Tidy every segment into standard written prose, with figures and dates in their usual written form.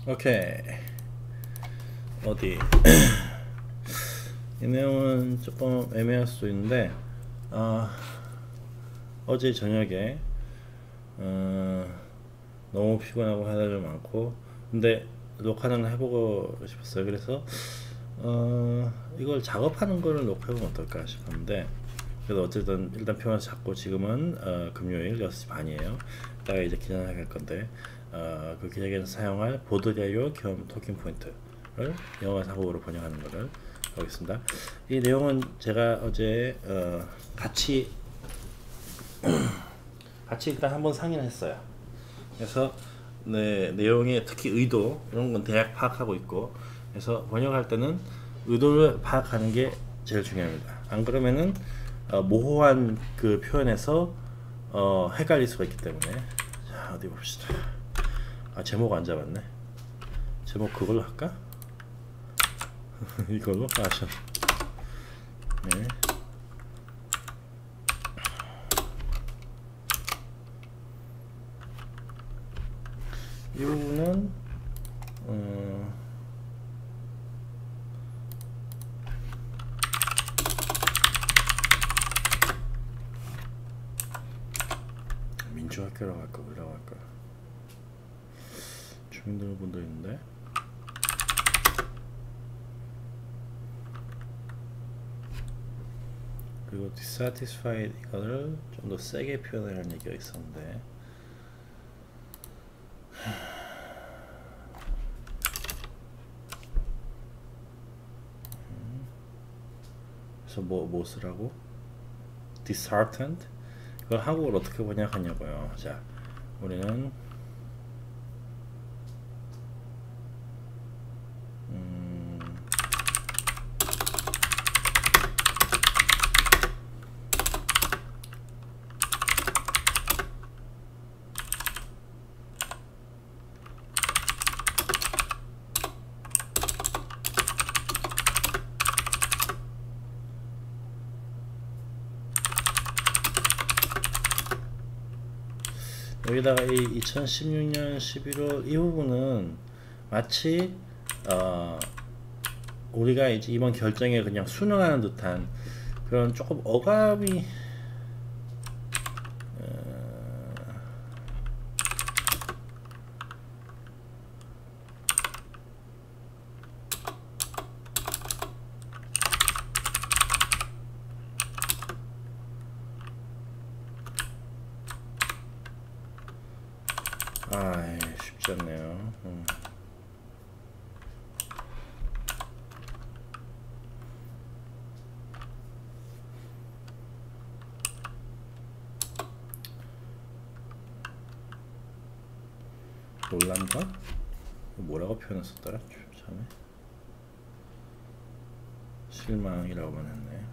오케이. 어디 이 내용은 조금 애매할 수도 있는데 어제 저녁에 너무 피곤하고 할 일이 많고 근데 녹화는 해보고 싶었어요. 그래서 이걸 작업하는 거를 녹화해보면 어떨까 싶었는데 그래서 어쨌든 일단 표현을 잡고 지금은 금요일 6시 반이에요. 이따가 이제 기자회견 할 건데 그 기자회견에서 사용할 보드레이어 겸 토킹 포인트를 영어에서 한국어로 번역하는 거를 하겠습니다. 이 내용은 제가 어제 같이 일단 한번 상의를 했어요. 그래서 네, 내용의 특히 의도 이런 건 대략 파악하고 있고 그래서 번역할 때는 의도를 파악하는 게 제일 중요합니다. 안 그러면은 모호한 그 표현에서 헷갈릴 수가 있기 때문에 자 어디 봅시다. 제목 안 잡았네. 제목 그걸로 할까? 이걸로 아셔. 네. 이 부분은 민주학교라고 할까 뭐라고 할까 주민등록번도 있는데 그리고 dissatisfied 이거를 좀 더 세게 표현하는 얘기가 있었는데 그래서 뭐 쓰라고? disheartened? 이걸 한국어로 어떻게 번역하냐고요. 자 우리는 여기다가 이 2016년 11월 이 부분은 마치 우리가 이제 이번 결정에 그냥 순응하는 듯한 그런 조금 어감이 쉽지 않네요. 놀란다? 뭐라고 표현했었더라? 참에 실망이라고만 했네.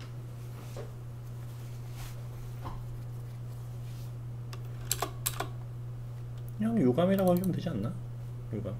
그냥 유감이라고 하시면 되지 않나? 유감.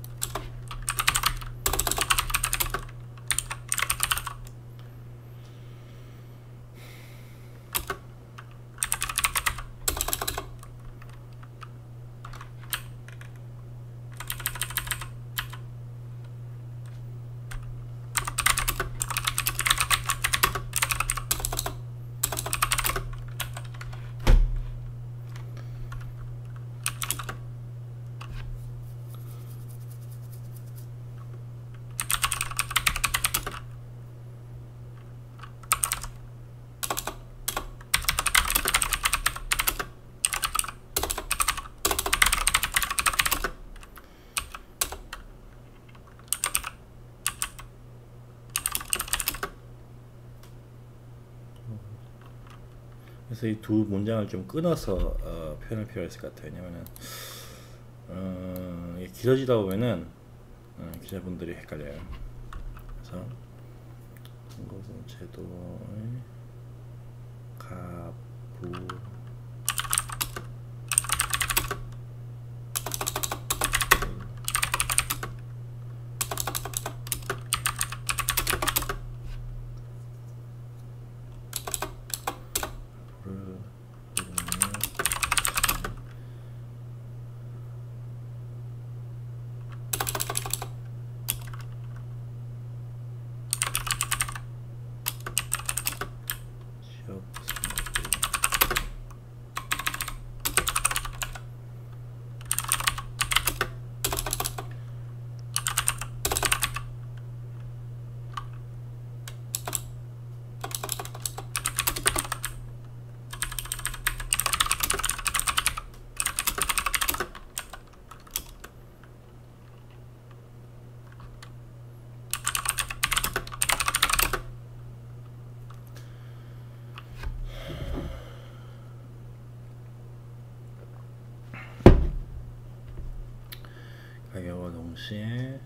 그래서 이 두 문장을 좀 끊어서 표현할 필요가 있을 것 같아요. 왜냐면은 이게 길어지다 보면은 기자분들이 헷갈려요. 그래서 선거구 제도의 가부 가격과 동시에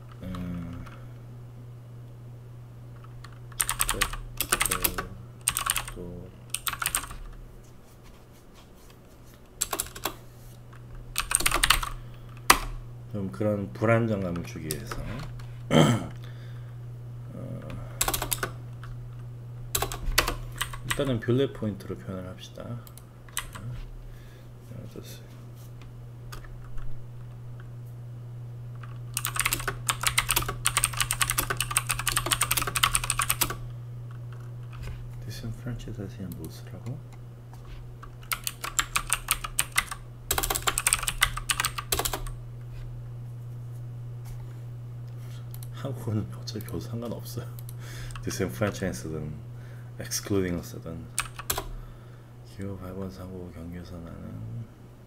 또 좀 그런 불안정감을 주기 위해서 일단은 뷰레 포인트로 표현을 합시다. 디스프란치스는 무엇이라고? 한국은 어차피 별로 상관없어요. 디스프란차이즈든 엑스클루딩을 쓰든 기호 8번 사고 경기에서 나는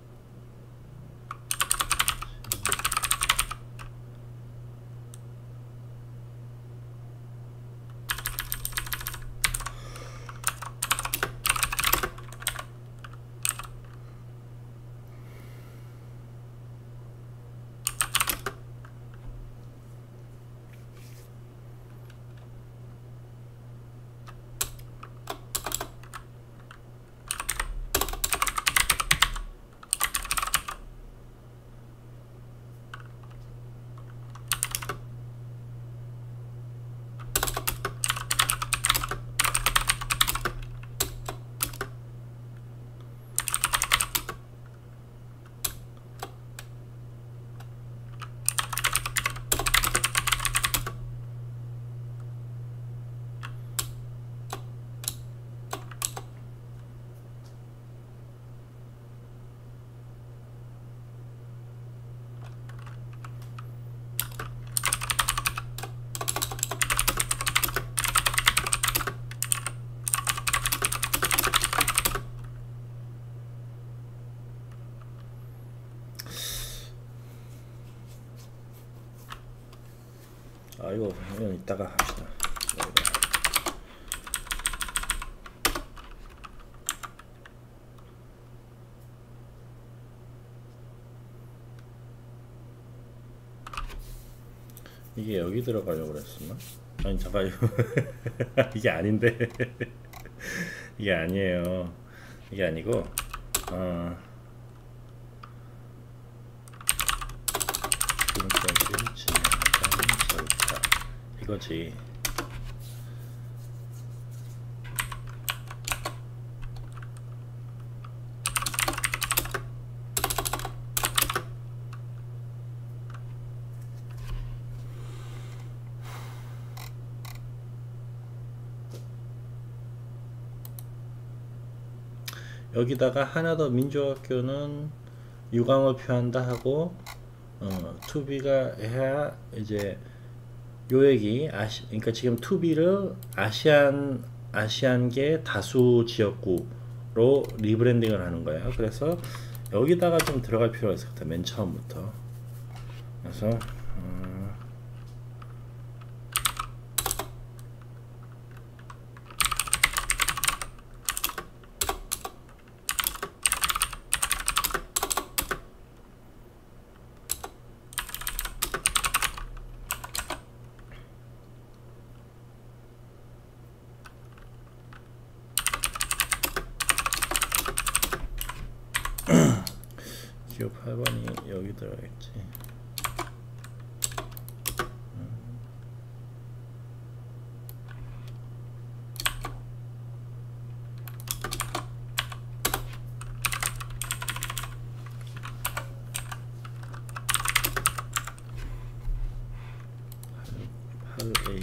이건 이따가 합시다. 이게 여기 들어가려고 그랬었나? 아니 잠깐 이게 아닌데 이게 아니에요. 이게 아니고 지금까지 진행한 절차 이거지. 여기다가 하나 더 민주학교는 유광을 표한다 하고 투비가 해야 이제 요 얘기 그러니까 지금 투비를 아시안계 다수 지역구로 리브랜딩을 하는 거예요. 그래서 여기다가 좀 들어갈 필요가 있을 것 같아요. 맨 처음부터. 그래서 기호 8번이 여기 들어가겠지. A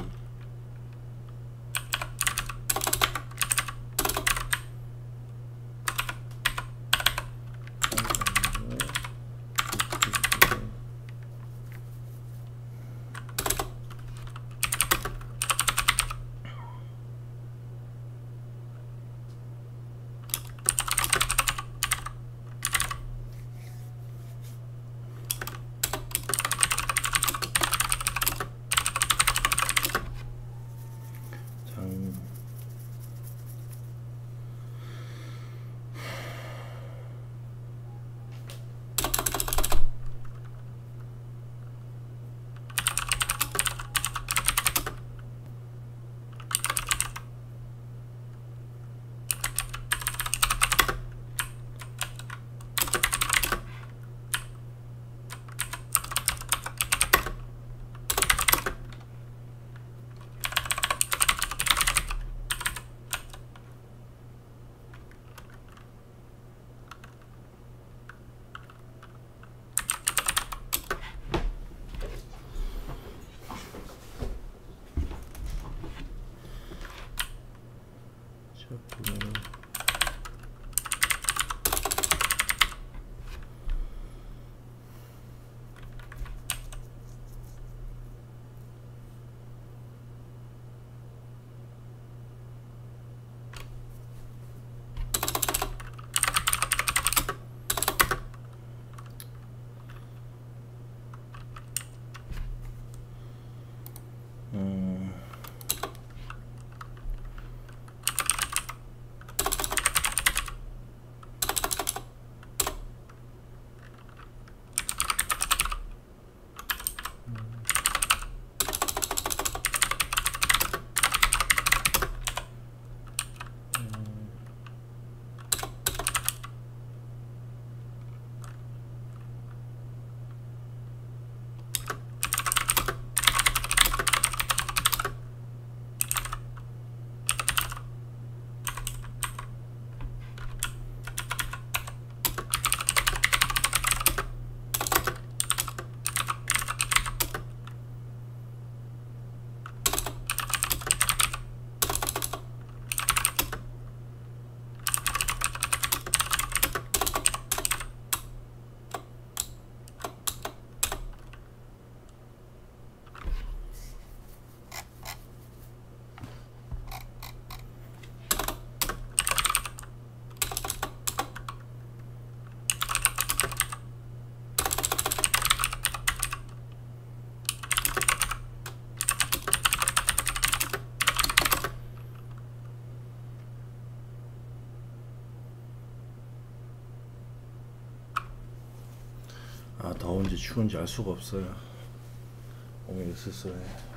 아, 더운지 추운지 알 수가 없어요. 몸이 으슬으슬해.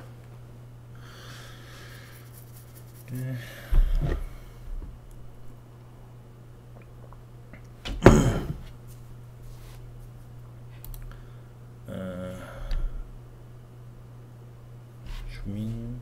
네. 주민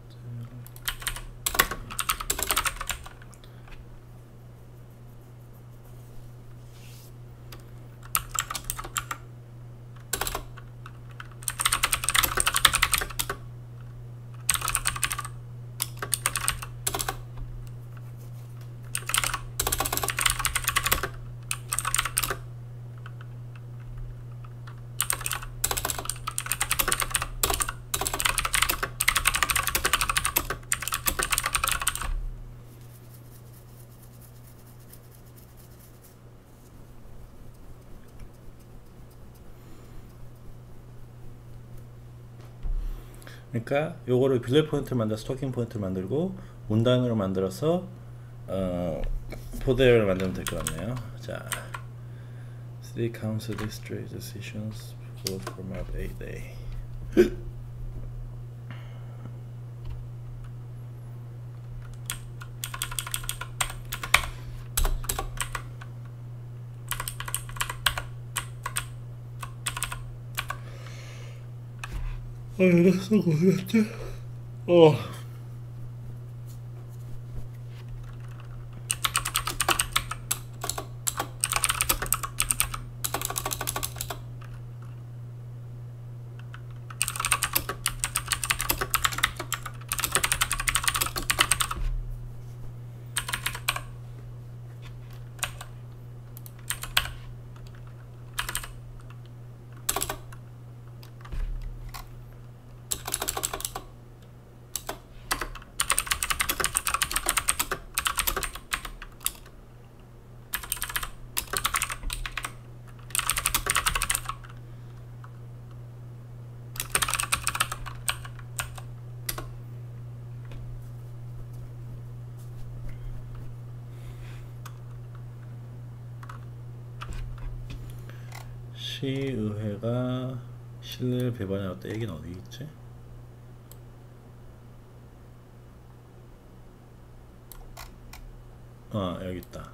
그러니까 요거를 빌레 포인트를 만들어서 토킹 포인트를 만들고 문단으로 만들어서 포대를 만들면 될 것 같네요. 자, City Council District Decisions vote for map A-Day. 이랬어 고생했지. 시의회가 실내를 배반해왔다. 얘기는 어디 있지? 여기 있다.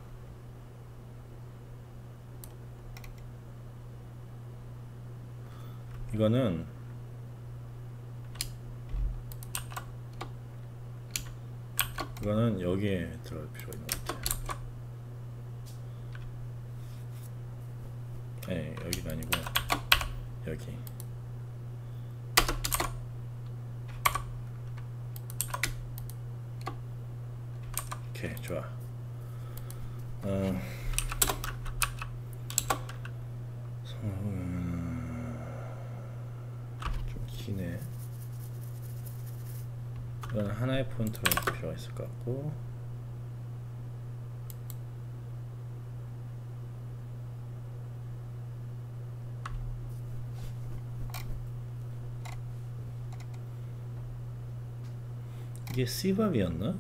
이거는 여기에 들어갈 필요가 있는 것 같아요. 네, 여기가 아니고 여기. 오케이, 좋아. 좀 기네. 이건 하나의 폰트로 필요가 있을 것 같고, 이게 C밥이었나?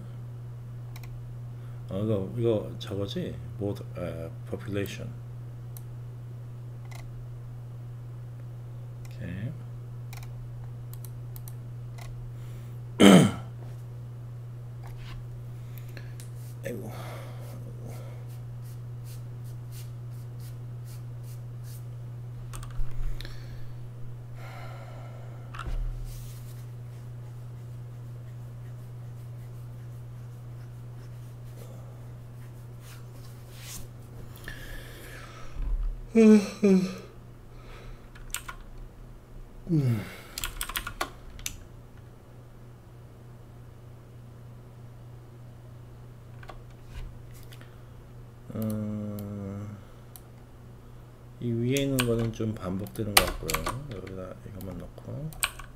이거 저거지? Mode, population. 오케이. 아이고. 이 위에 있는 거는 좀 반복되는 것 같고요. 여기다 이것만 넣고,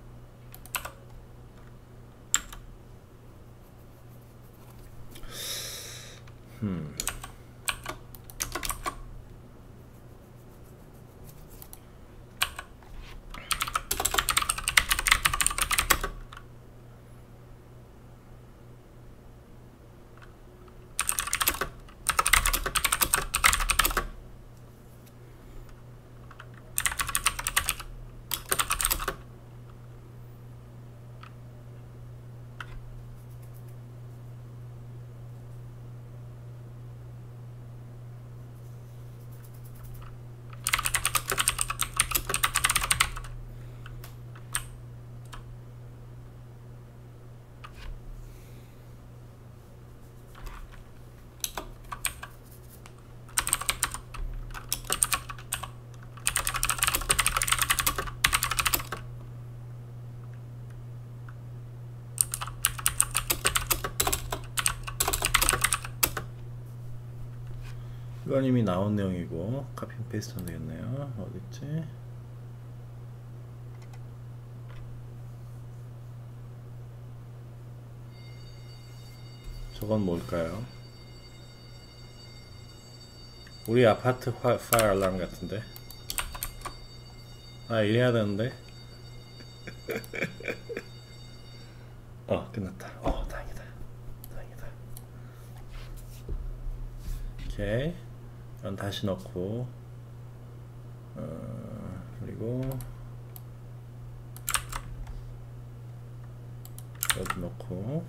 이건 이미 나온 내용이고 카피 페이스트 하면 되겠네요. 어딨지? 저건 뭘까요? 우리 아파트 파이어 알람 같은데. 아, 이래야 되는데. 끝났다. 다행이다. 다행이다. 오케이. 이건 다시 넣고, 그리고 여기 넣고,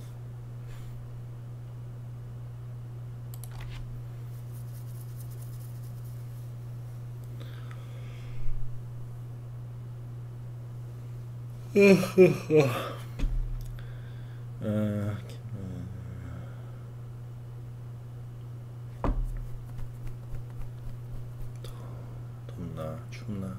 덥나 춥나.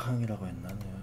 강이라고 했나 내가?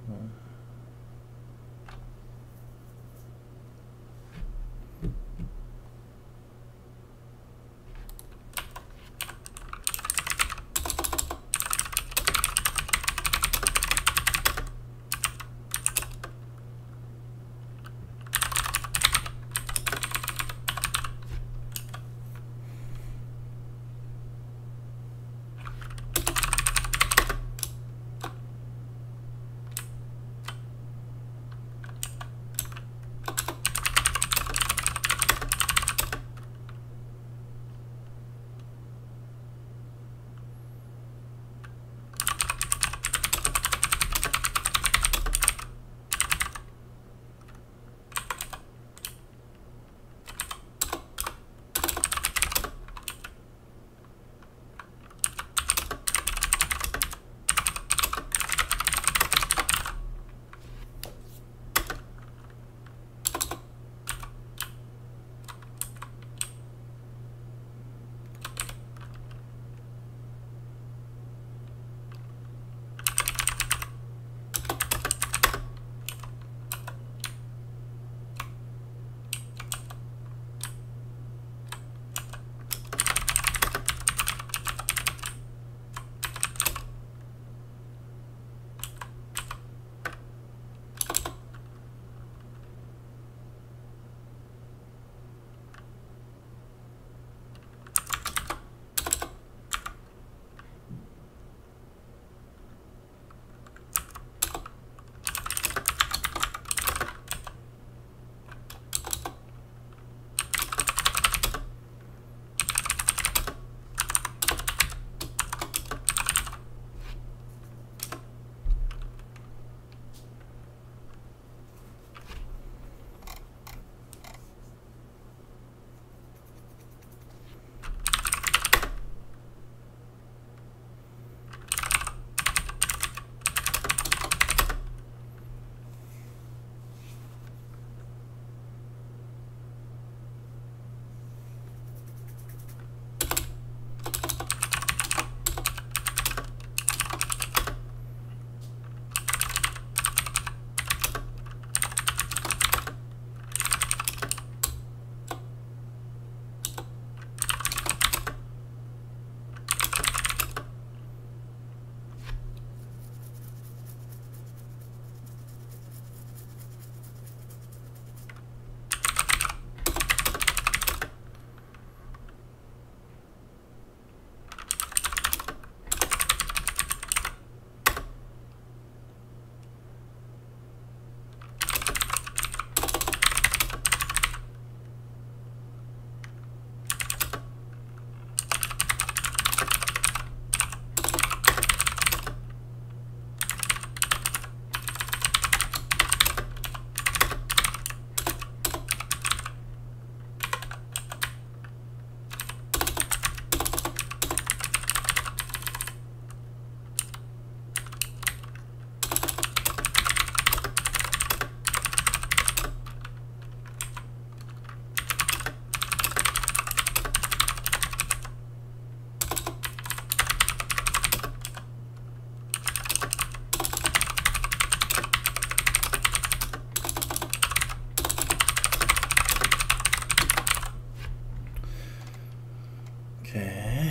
오케이.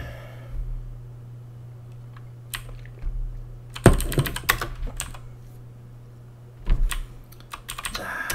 자,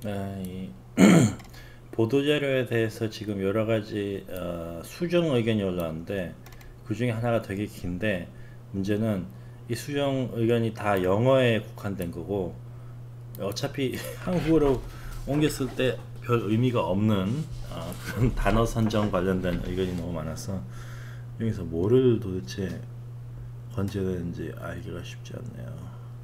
이 보도자료에 대해서 지금 여러가지 수정 의견이 올라왔는데 그 중에 하나가 되게 긴데, 문제는 이 수정 의견이 다 영어에 국한된 거고 어차피 한국어로 옮겼을 때 별 의미가 없는 그런 단어 선정 관련된 의견이 너무 많아서 여기서 뭐를 도대체 건져야 되는지 알기가 쉽지 않네요.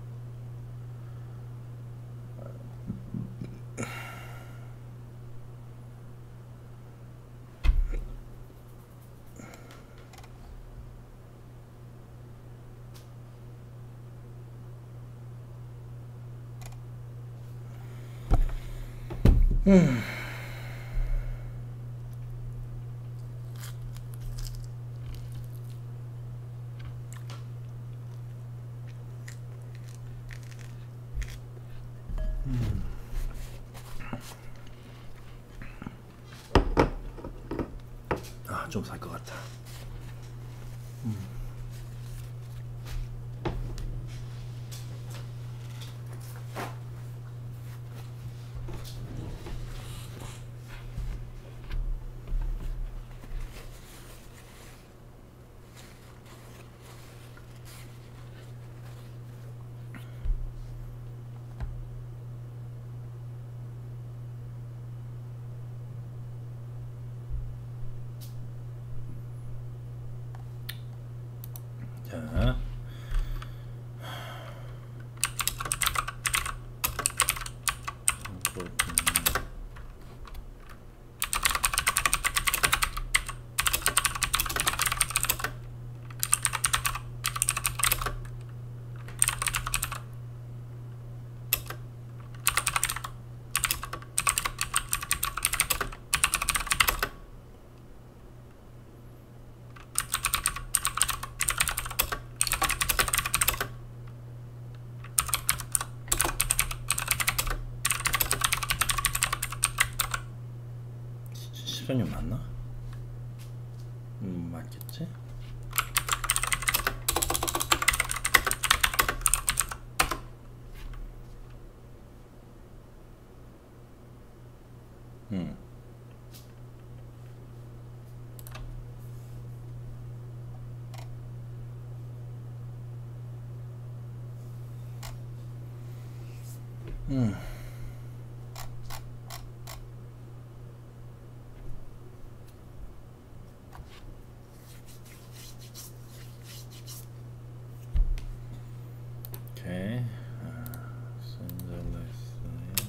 좀 살 것 같아. 자, 시간이 맞나? 맞겠지? 음. 오케이. 샌들레스.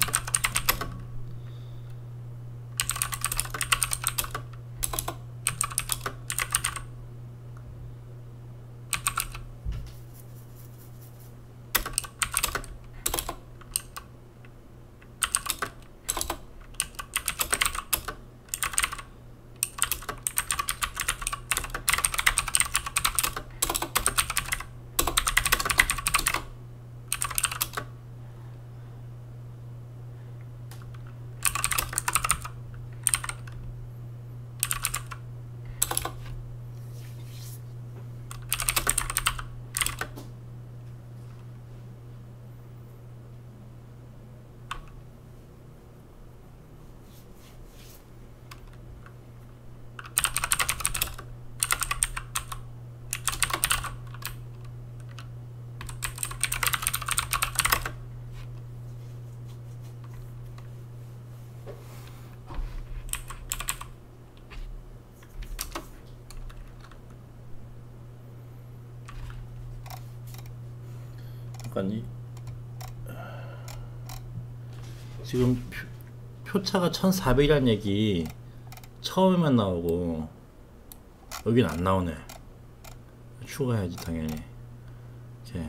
잠깐 지금 표차가 1400이란 얘기 처음에만 나오고 여긴 안 나오네. 추가해야지 당연히. 이렇게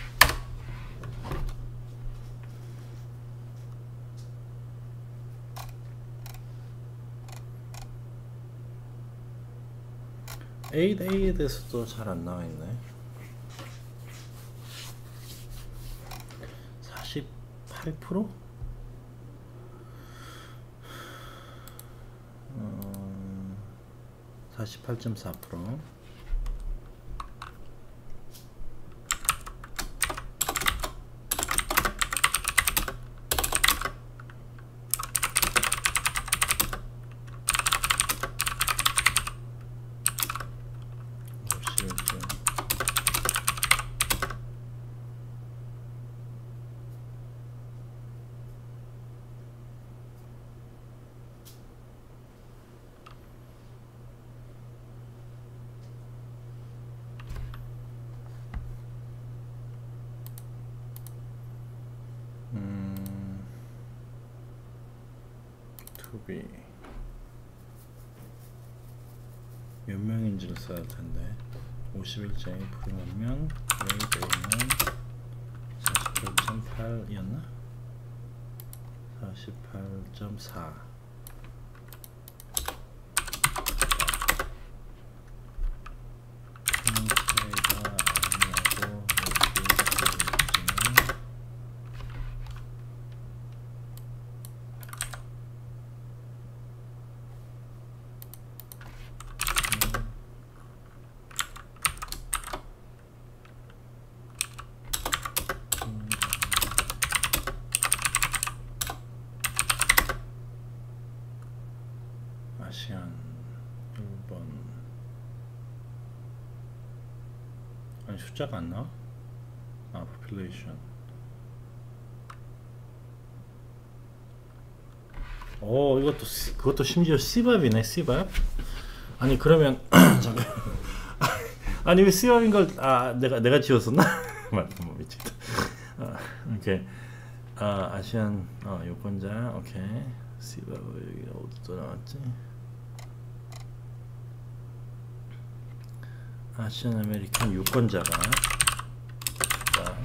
A에 대해서도 잘 안 나와 있네. 48%? 48.4%. to be 몇 명인지를 써야 할 텐데 51째 프로면 grade A는 48.8이었나? 48.4 아시안 1번 아니 숫자가 안 나와? 아 population 그것도 심지어 C밥이네 C밥 아니 그러면 잠깐 아니 왜 C밥인 걸 내가 지웠었나? 맞다 뭐 미치겠다 오케이 아시안 유권자 오케이 C밥 여기 어디서 나왔지? 아시안 아메리칸 유권자가 자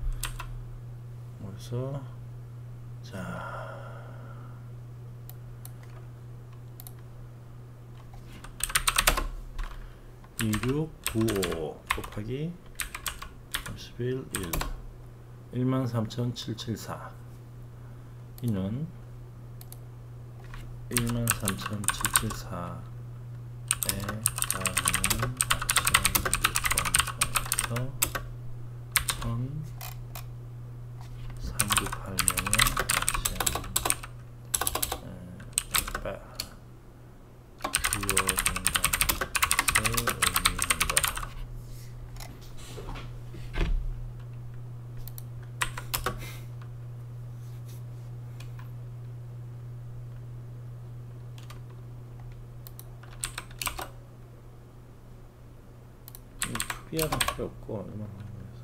그래서 자 2695 곱하기 31 13,774 이는 13,774에 가는 아시안 유권자에서 1,398명의 아시안 주요된다는 것을 의미한다. 투비아는 필요 없고 얼마나 해서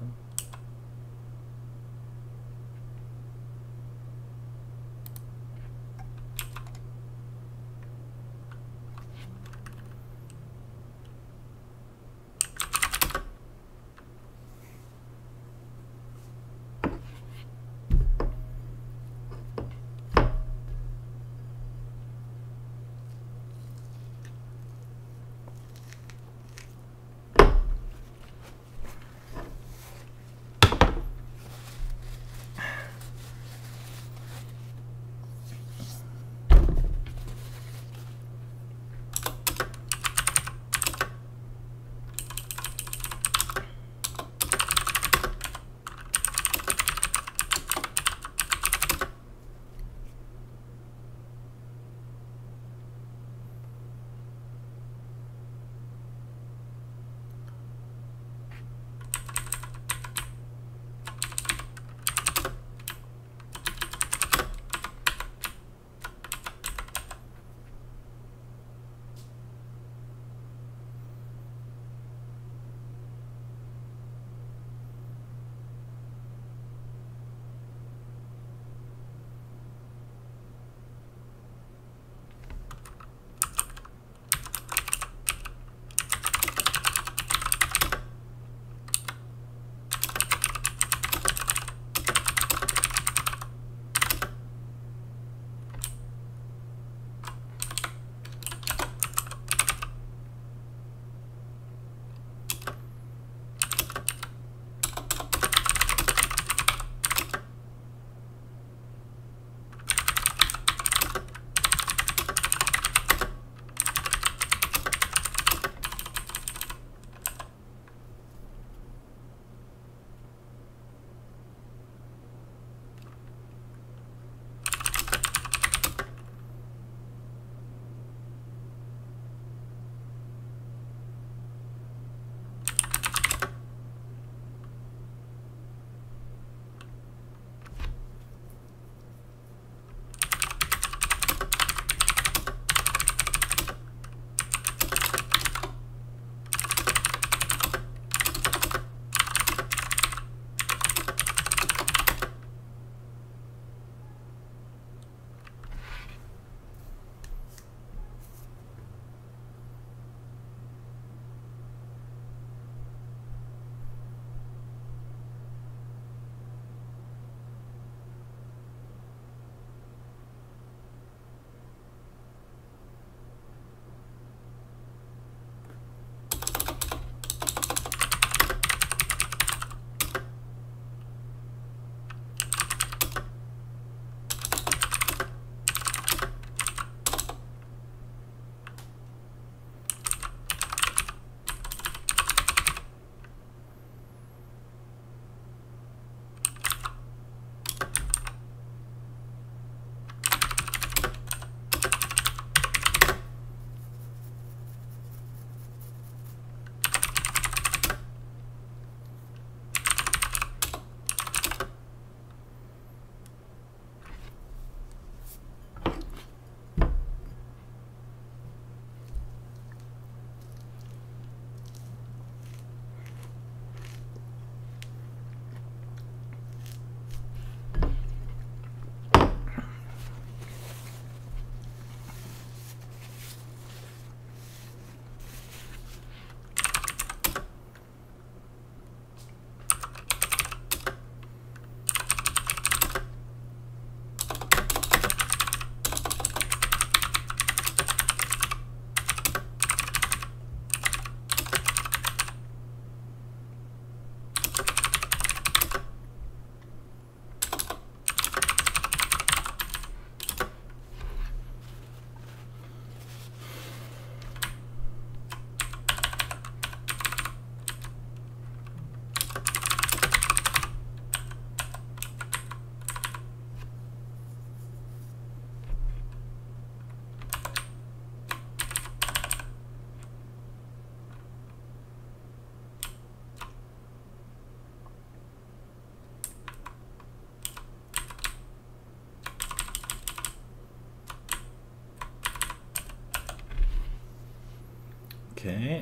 오케이.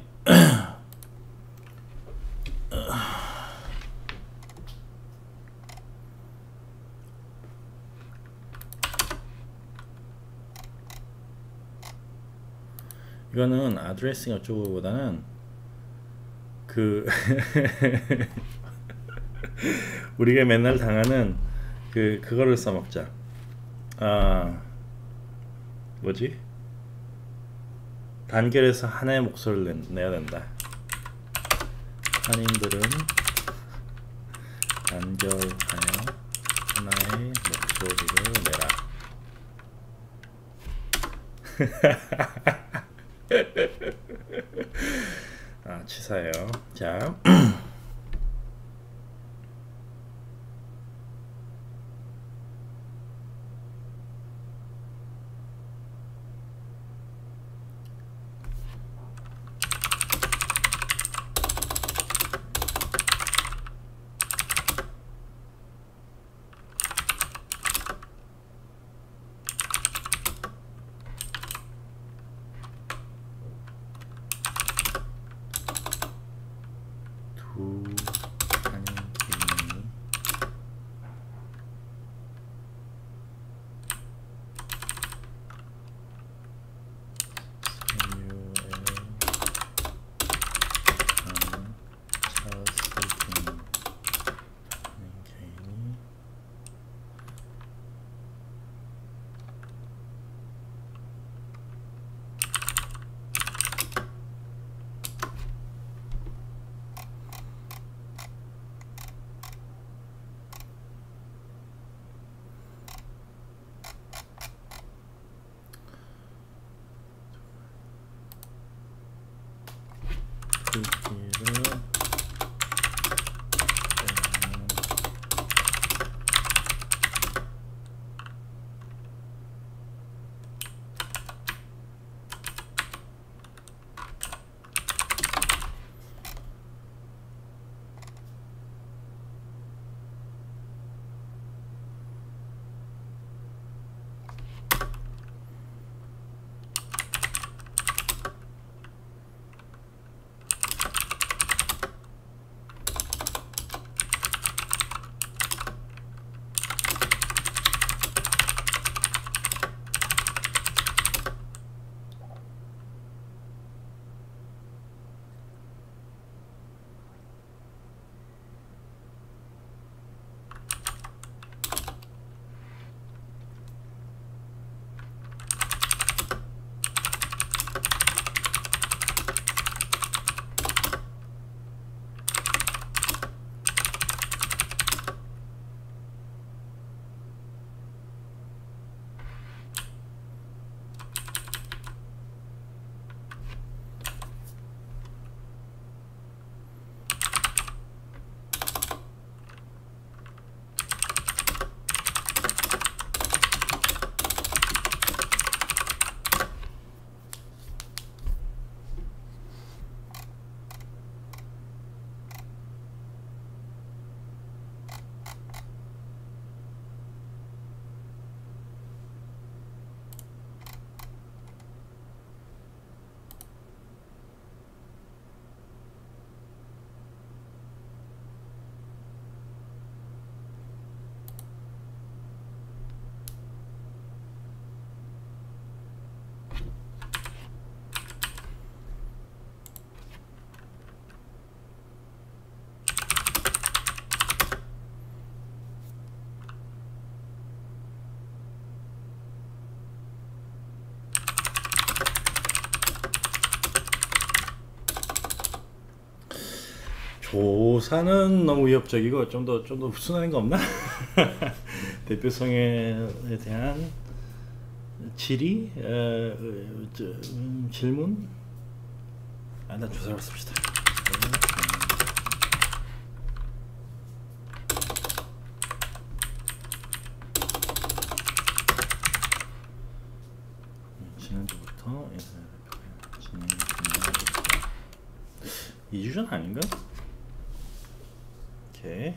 이거는 아드레싱 어쩌고보다는 그 우리가 맨날 당하는 그거를 써먹자. 아 뭐지? 단결해서 하나의 목소리를 내야 된다. 한인들은 단결하여 하나의 목소리를 내라. 아 치사해요. 자. 두 한인 개인이 크기를 조사는 너무 위협적이고 좀 더 순수한 거 없나? 대표성에 대한 질의, 질문? 일단 조사를 씁시다. 지난주부터 진행 중입니다. 2주 전 아닌가? 오케이.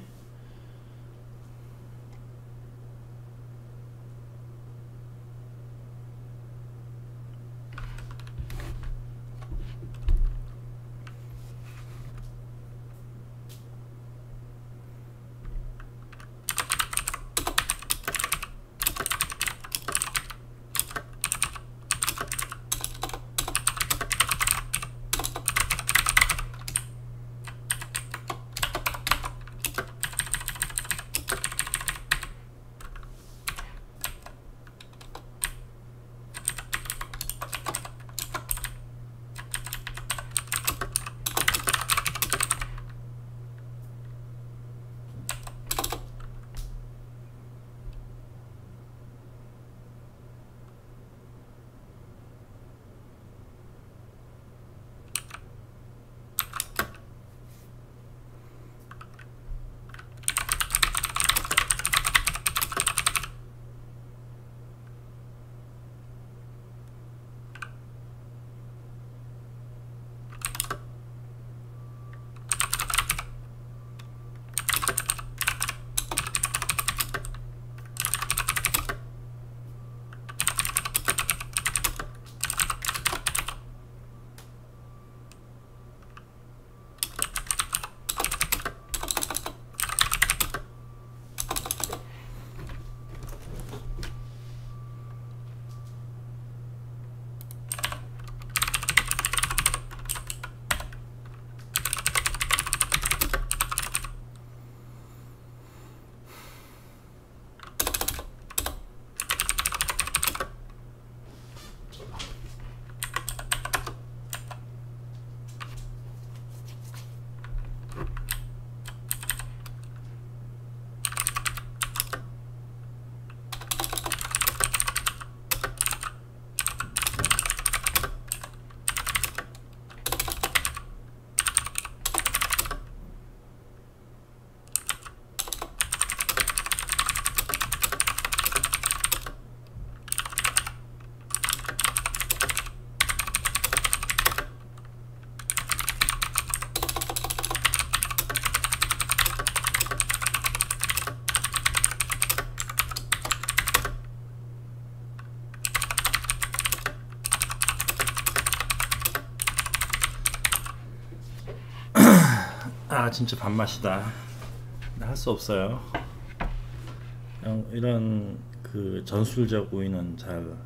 아 진짜 밥맛이다. 할 수 없어요. 그냥 이런 그 전술적 우위는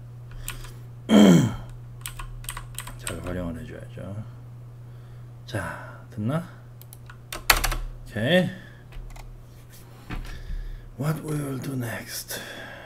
잘 활용을 해줘야죠. 자, 됐나? 오케이. What we will do next?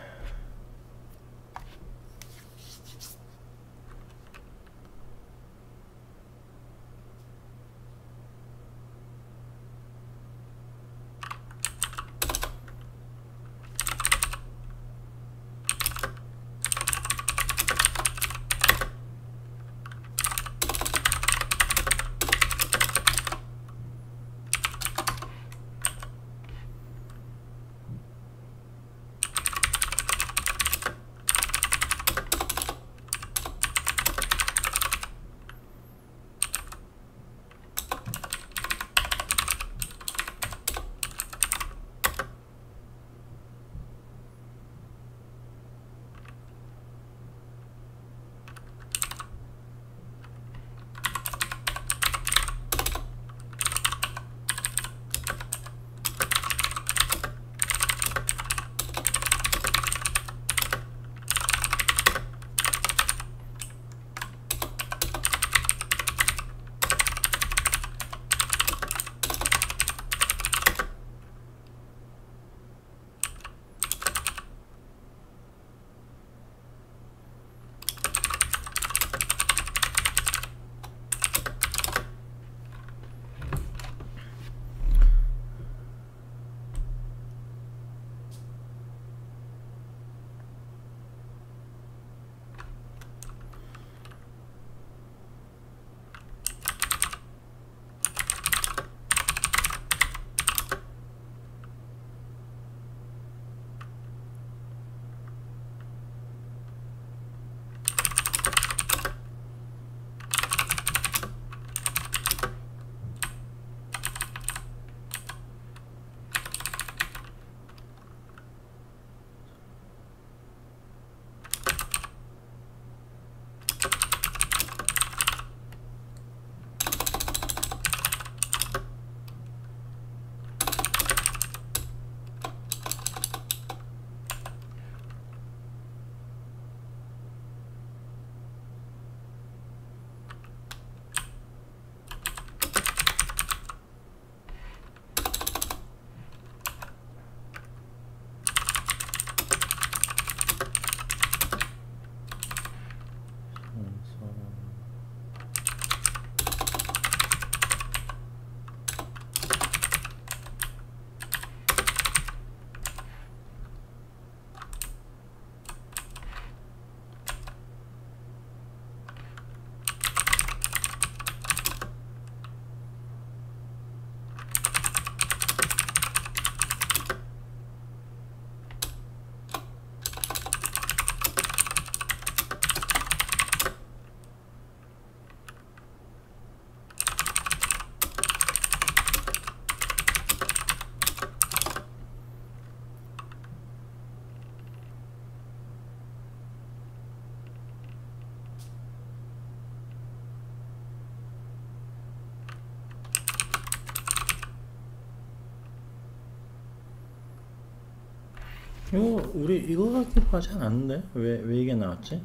이거 우리 이거 가지고 하지 않았는데 왜 이게 나왔지?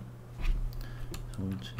정치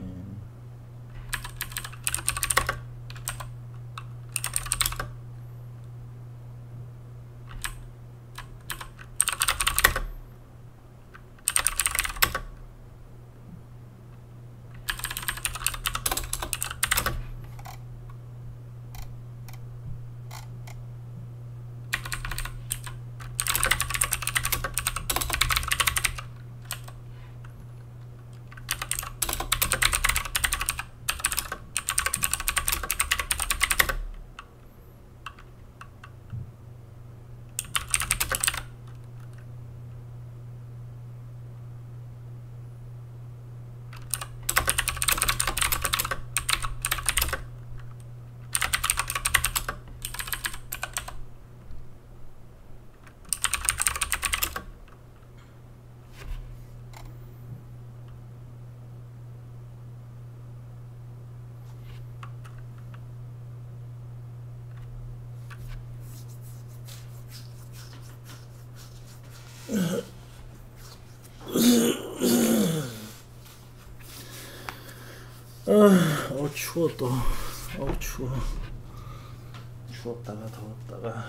추워 또. 추워. 추웠다가 더웠다가.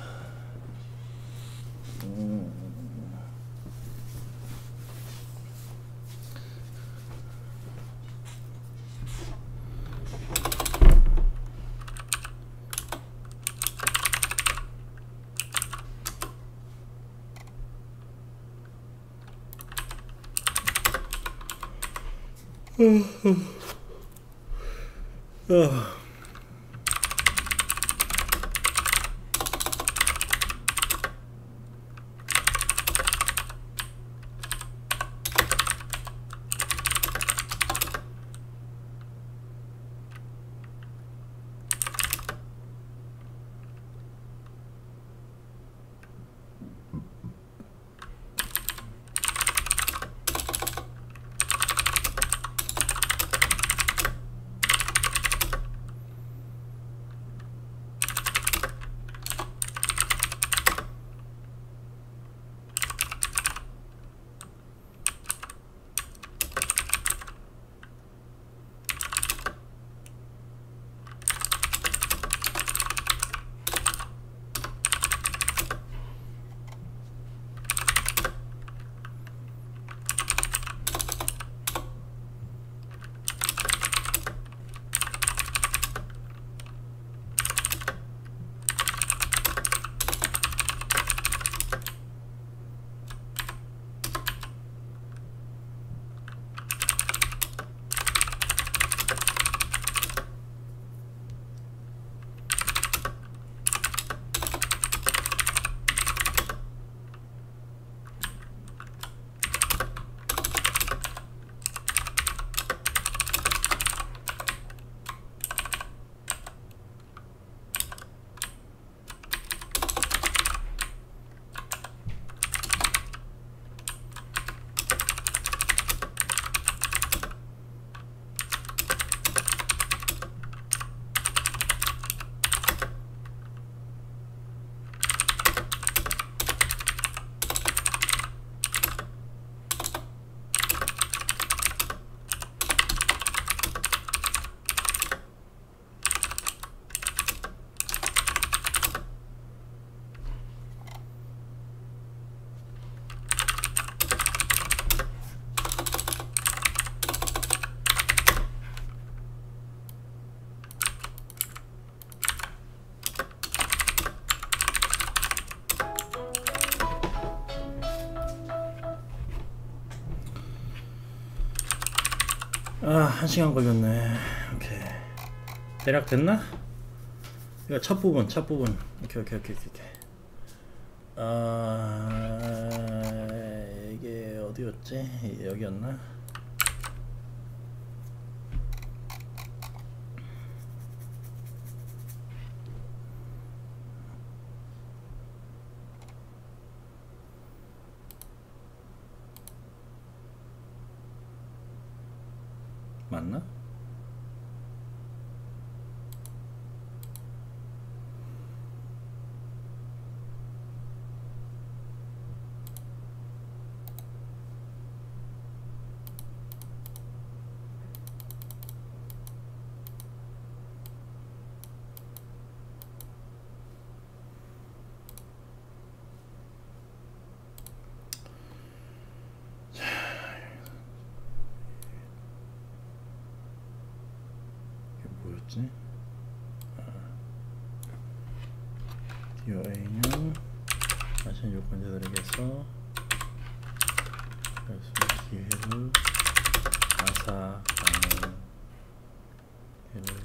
한 시간 걸렸네. 오케이. 대략 됐나? 이거 첫 부분. 오케이. 이게 어디였지? 여기였나? 맞나? DOA는 마찬 요건자들에게서 기회를 앗아가는 기회를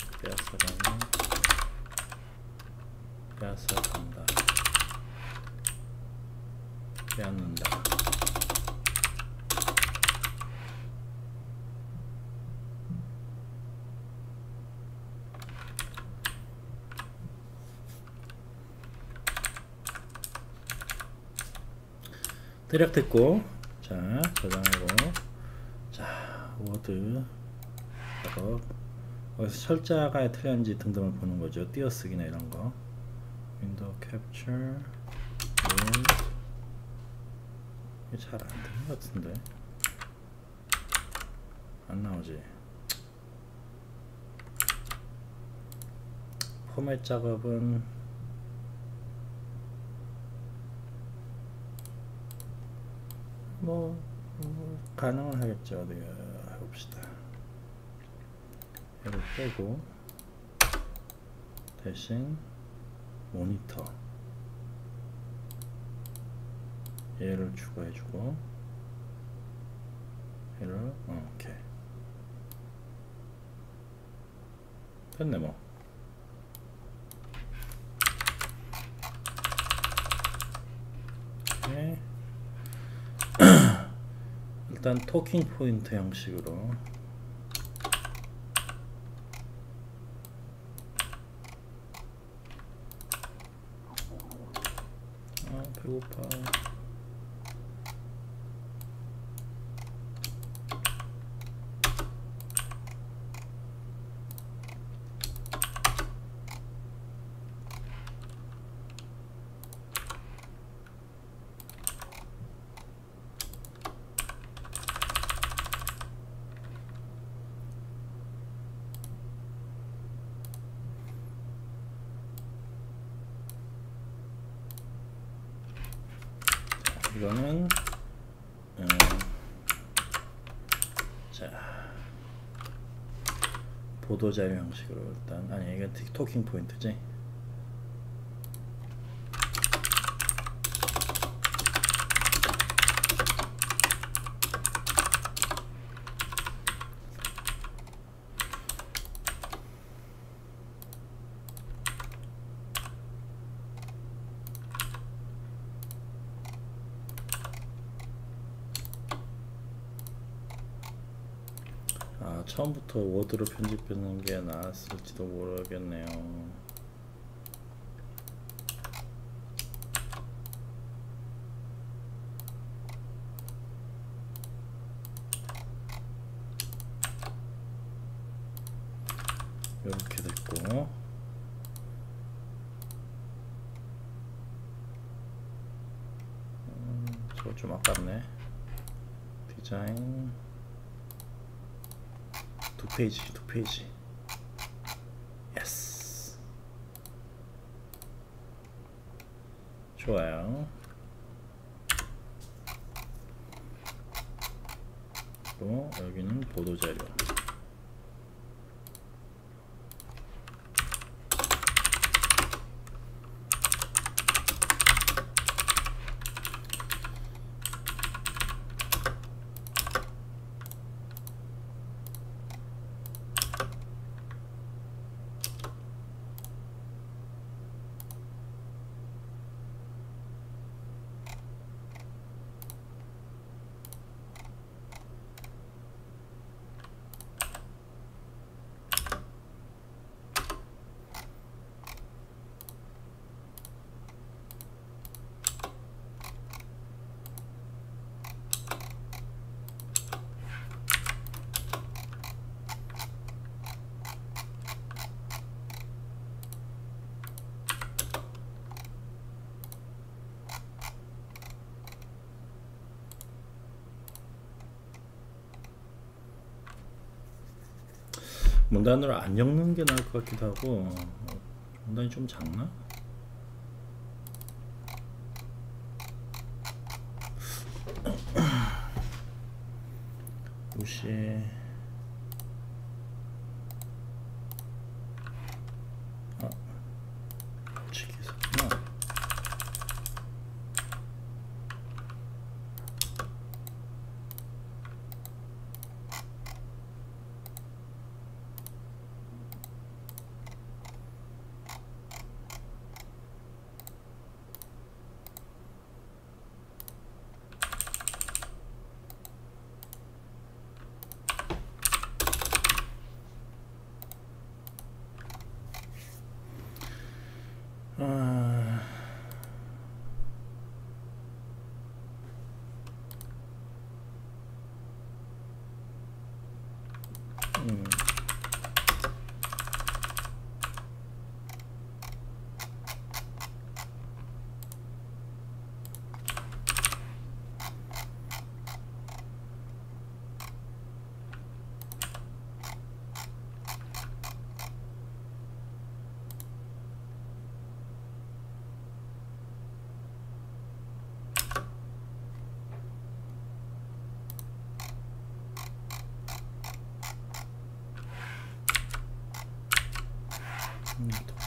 빼앗아간다, 빼앗는다. 대략 됐고, 자 저장하고, 자 워드 작업, 여기서 철자가 틀렸는지 등등을 보는 거죠. 띄어쓰기나 이런 거. 윈도우 캡처 이게 잘 안 되는 것 같은데 안 나오지. 포맷 작업은 뭐 가능은 하겠죠. 어디 해봅시다. 얘를 빼고 대신 모니터 얘를 추가해주고 얘를 오케이 됐네 뭐. 네. 일단 토킹 포인트 형식으로 배고파. 이거는 자 보도자료 형식으로 일단 아니 이게 토킹 포인트지. 처음부터 워드로 편집하는 게 나았을지도 모르겠네요. 이렇게 됐고 저거 좀 아깝네. 디자인 두 페이지 예스 좋아요. 또 여기는 보도자료 문단으로 안 엮는 게 나을 것 같기도 하고. 문단이 좀 작나? 무시 치기 있었구나.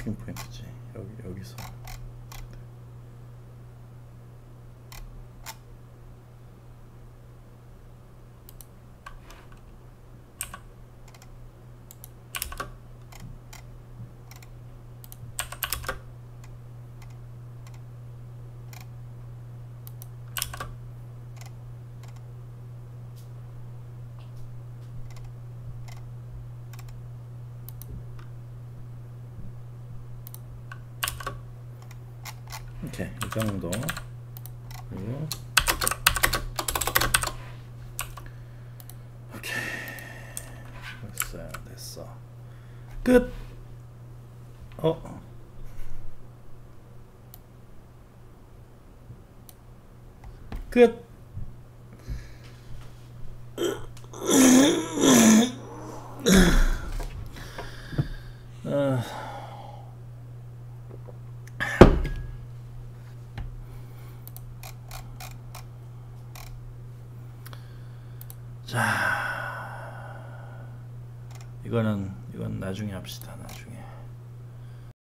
스타팅 포인트지. 여기서. 오케이, 이 정도. 그리고 오케이, 됐어. 끝. 끝. 자, 이건 나중에 합시다. 나중에.